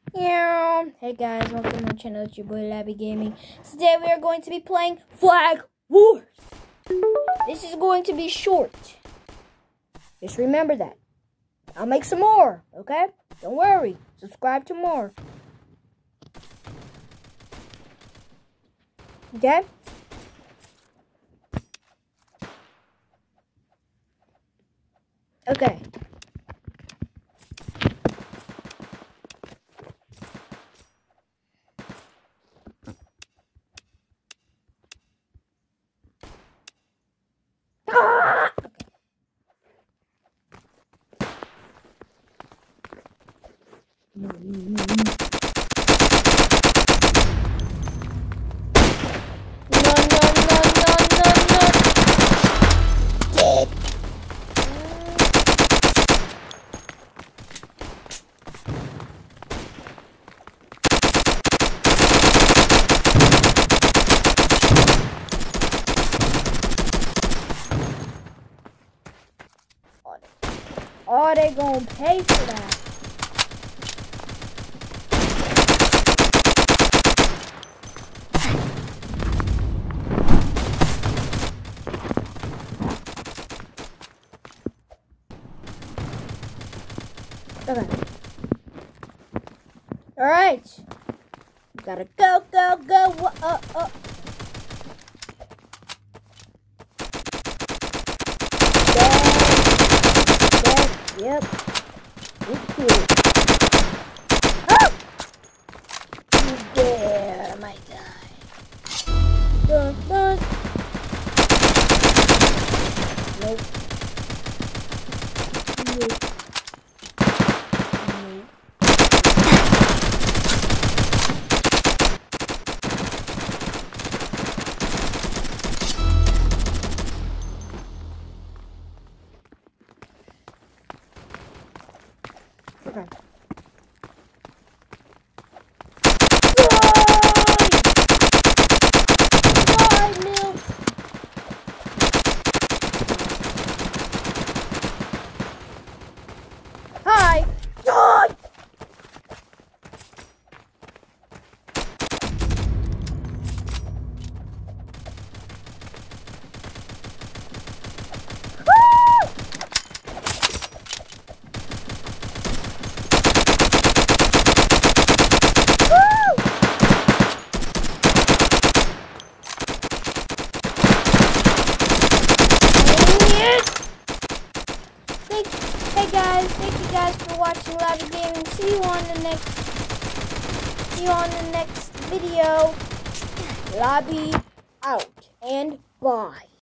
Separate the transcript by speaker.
Speaker 1: Yeah. Hey guys, welcome to my channel. It's your boy Labby Gaming. Today we are going to be playing Flag Wars. This is going to be short. Just remember that. I'll make some more, okay? Don't worry. Subscribe to more. Okay? Okay. Oh, they gonna pay for that. Okay. All right. Gotta go, go, go. Yep. It's cute. Oh! He's there, my guy. Dun, dun. Nope. Nope. Okay. Hi! Die! Thank you guys for watching Labby Gaming. See you on the next video. Labby out and bye.